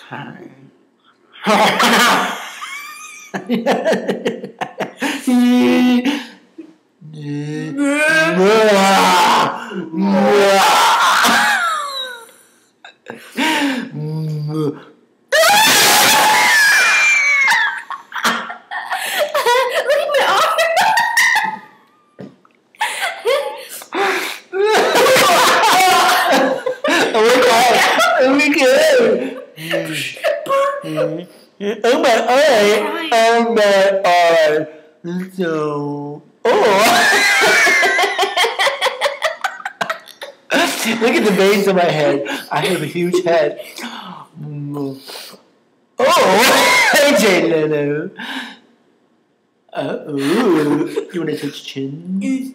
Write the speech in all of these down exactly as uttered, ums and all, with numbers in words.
Hi. Oh my god! Oh my eye! Oh my eye! So, oh! Look at the veins on my head. I have a huge head. Oh! Jay Leno. Uh oh. You want to touch chin?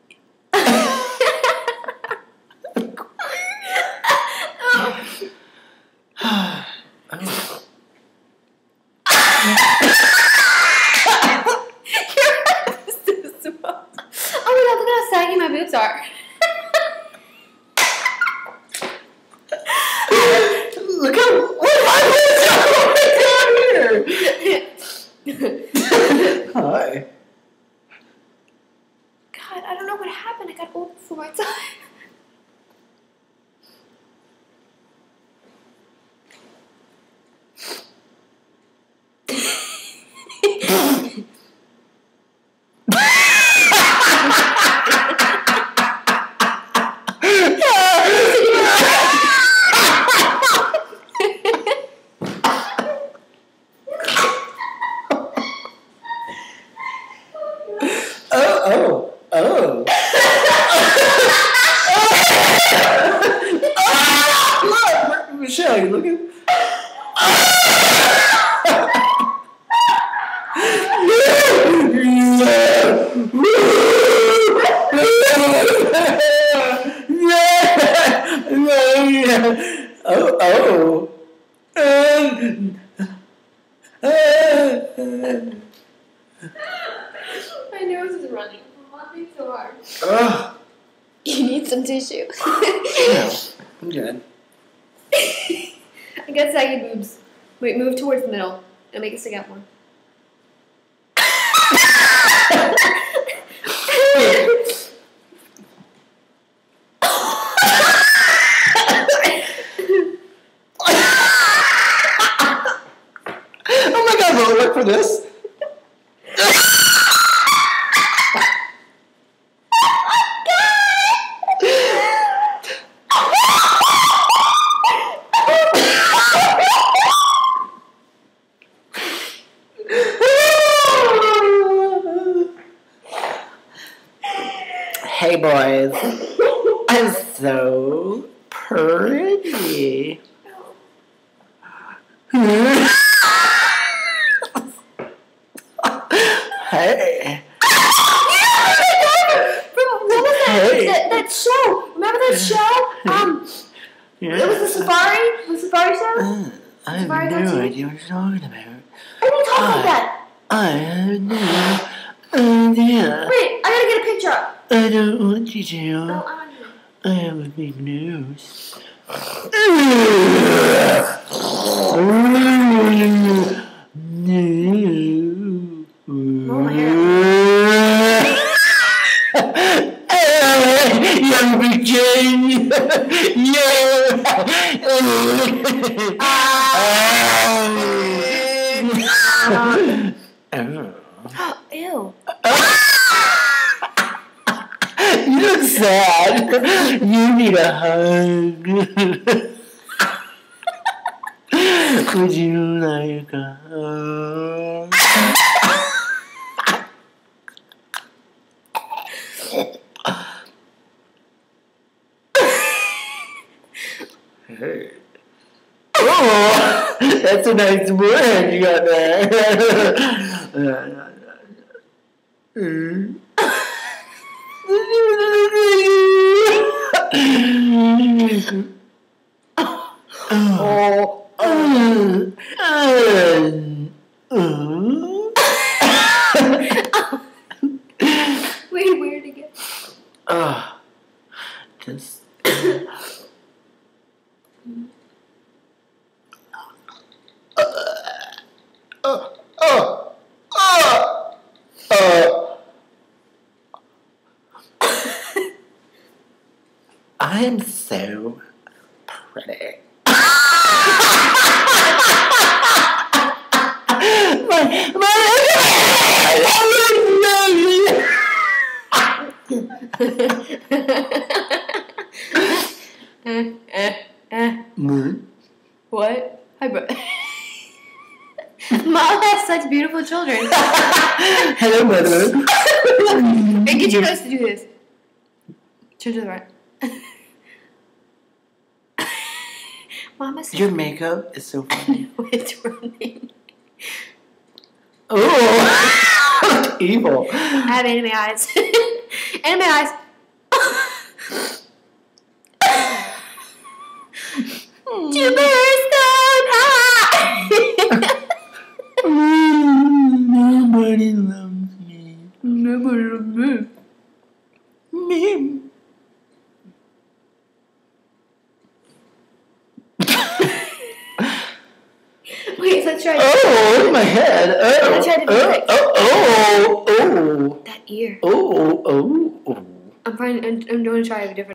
Saggy my boobs are. Look how what my boobs are here. Hi. God, I don't know what happened. I got old before my time. Oh, oh. Oh. Look, Michelle, you looking? Oh, oh. My nose is running. I'm laughing so hard. Ugh. You need some tissue. Yeah, I'm good. I got saggy boobs. Wait, move towards the middle. It'll make it stick out more. Oh my god, will it work for this? Hey boys, I'm so pretty. Hey. What was that? Hey. That, that show? Remember that show? Um, Yeah. it was the Safari, the Safari show. Uh, I have Safari no cartoon? idea what you're talking about. Why do you talk like that? I have no idea. Wait, I gotta get a picture up. I don't want you to. No, I want you. I have a big nose. No. Oh my god. Young Virgin. Ew. You look sad. You need a hug. Would you like a hug? Hey. Oh, that's a nice word you got there. Mm. Oh. Uh, uh, uh. Wait, where to get? Ah, just. I am so pretty. my, my, uh, uh, uh. Moon? What? Hi, bro. Mom has such beautiful children. Hello, mother. Hey, get your nose to do this. Turn to the right. Mama's Your makeup is so funny. it's running. Oh, evil. I have anime eyes. Anime eyes. Jupiter stone high. Nobody loves me. Nobody loves me. Me. Wait, let's try. Oh, my head. Oh, Let's try to do oh, it. oh, oh, oh, That ear. oh, oh, oh. I'm fine. I'm, I'm going to try a different.